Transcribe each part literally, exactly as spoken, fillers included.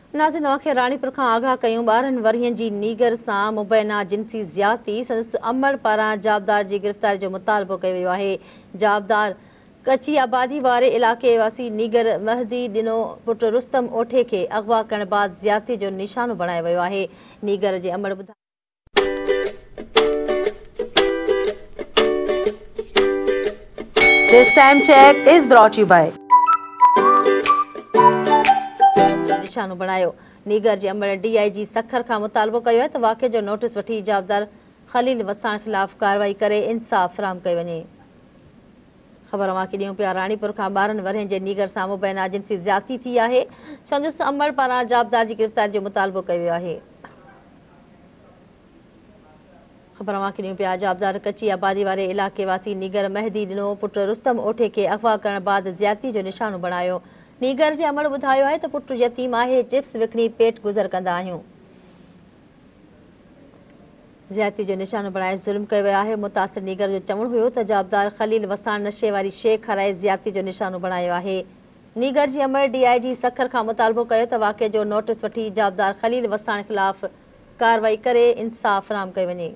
नाज़रीन खे रानीपुर खां आगाह कयूं। ॿारहनि वरियनि जी नीगर सां मुबैना जिनसी ज़्यादती संदसि अमर पारां जाबदार जी गिरफ़्तारी जो मुतालबो कयो वियो आहे। जाबदार कची आबादी वारे इलाक़े वासी नीगर महदी ॾिनो पुट रुस्तम ओठे खे अगवा करण बाद ज़्यादती जो निशानो बणायो वियो आहे। नीगर जे अमर ॿुधायो This time check is brought to you by निशानो बणायो। नीगर जे अमर डी आई जी सखर खां मुतालबो कयो आहे त वाक़े जो नोटिस वठी जाबदार खलील वसाण ख़िलाफ़ कार्रवाई करे इंसाफ़ फराहम कयो वञे। ख़बर अवांखे ॾियूं पिया रानीपुर खां ॿारहनि वरहनि जे नीगर सां मुबैना जिनसी ज़्यादती थी आहे। संदसि अमर पारां जाबदार जी गिरफ़्तारी जो मुतालबो कयो वियो आहे। ख़बर अवांखे ॾियूं पिया जाबदार कची आबादी वारे इलाक़े वासी नीगर महदी ॾिनो पुट रुस्तम ओठे खे अगवा करण बाद ज़्यादती जो निशानो बणायो। नीगर जे अमर ॿुधायो आहे त पुट यतीम आहे, चिप्स विकिणी पेट गुज़र कंदा आहियूं। ज़्यादती जो निशानो बणाए ज़ुल्म कयो वियो आहे। मुतासिर नीगर जो चवणु हुयो त जाबदार खलील वसाण नशे वारी शइ खाराए ज़्यादती जो निशानो बणायो आहे। नीगर जे अमर डी आई जी सखर खां मुतालबो कयो त वाक़े जो नोटिस वठी जाबदार खलील वसाण ख़िलाफ़ कार्रवाई करे इंसाफ़ फराहम कयो वञे।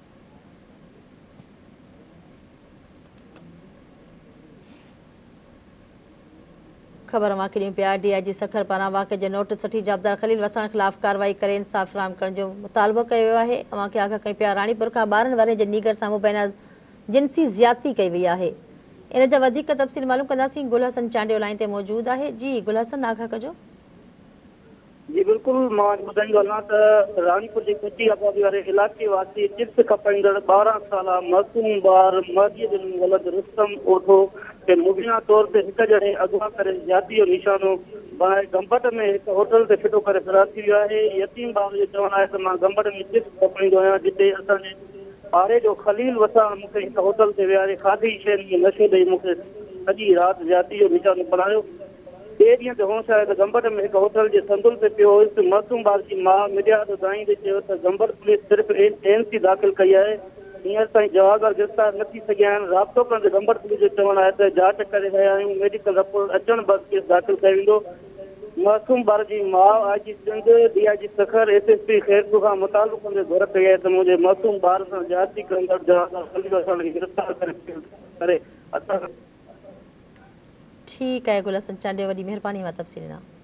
ख़बर अवांखे ॾियूं पिया डी आई जी सखर पारां वाक़े जो नोटिस वठी जाबदार खलील वसाण ख़िलाफ़ कार्रवाई करे इंसाफ़ फराहम करण जो मुतालबो कयो वियो आहे। अवांखे आगाह कयूं पिया रानीपुर खां ॿारहनि वरहनि जे नीगर सां मुबैना जिनसी ज़्यादती कई वई आहे। इन जा वधीक तफ़सील मालूम कंदासीं। गुल हसन चांडियो लाइन ते मौजूद आहे। जी गुल हसन आगाह कजो। जी बिल्कुलु मां ॿुधाईंदो हलां त रानीपुर जे कची आबादी वारे इलाइक़े वासी चिप्स खपाईंदड़ ॿारहं साला मासूम ॿार महदीअ जो वलद रुस्तम ओठो खे मुबीना तौर ते हिकु ॼणे अगवा करे ज़्यादती जो निशानो बणाए गंबट में हिकु होटल ते फिटो करे फरार थी वियो आहे। यतीम ॿार जो चवणु आहे त मां गंबट में चिप्स खपाईंदो आहियां, जिते असांजे पारे जो खलील वसाण मूंखे हिकु होटल ते विहारे खाधी शयुनि में नशो ॾेई मूंखे सॼी राति ज़्यादती जो निशानो बणायो। ॿिए ॾींहं ते होश आहे त गंबट में हिकु होटल जे संदुल ते पियो हुयुसि। मासूम ॿार जी माउ मीडिया ॿुधाईंदे चयो त गंबट पुलिस सिर्फ़ु एन सी दाख़िल कई आहे, हींअर ताईं जवाबदार गिरफ़्तार न थी सघिया आहिनि। राब्तो कंदे गंबट पुलिस जो चवणु आहे त जांच करे रहिया आहियूं, मेडिकल रिपोर्ट अचण बस केस दाख़िल कयो वेंदो। मासूम ॿार जी माउ I G Sindh D I G Sukkur S S P Khairpur खां मुतालबो कंदे घुर कई आहे त मुंहिंजे मासूम ॿार सां ज़्यादती कंदड़ जवाबदार खलील वसाण खे गिरफ़्तार करे असां ठीकु आहे गुल हसन चांडियो, वॾी महिरबानी मां तफ़सील ॾिना।